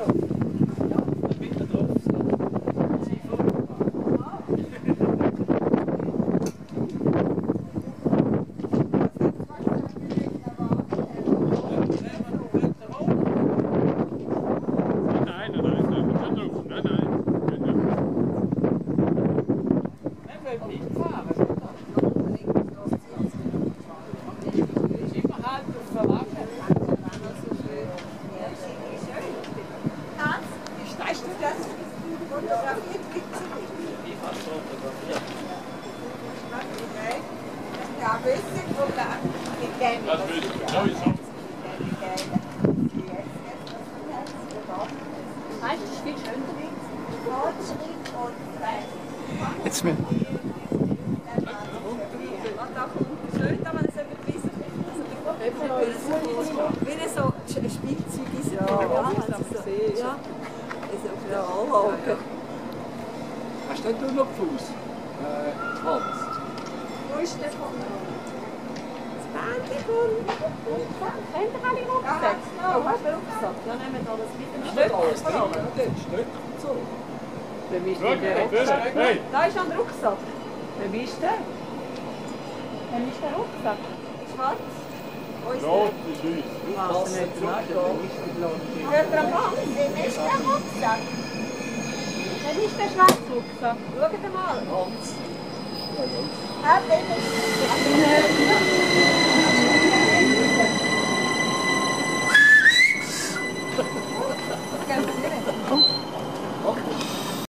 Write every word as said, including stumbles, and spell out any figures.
Jetzt mit. Wie so Spielzeuge sind. Ja, ja, ja. Ja, Anlagen. Hast du nicht noch Fuß? Äh, Hans. Wo ist der von das Bändchen von... Kennt ihr alle Rucksäcke? Oh, hast du einen Rucksack? Ja, nehmen wir alles mit. Ist nicht alles drin, der Stöck und so. Dann ist der Rucksack. Hey! Da ist ein Rucksack. Wer ist der? Wer ist der Rucksack? Schwarz? Rot ist uns. Was nicht schwarz? Hört ihr am Bach? Wer ist der Rucksack? Wer ist der schwarze Rucksack? Schaut mal. Hans. Ah, der ist...